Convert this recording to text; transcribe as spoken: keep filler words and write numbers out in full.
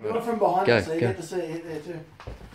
Go from behind Go, it so you go. get to see it there too.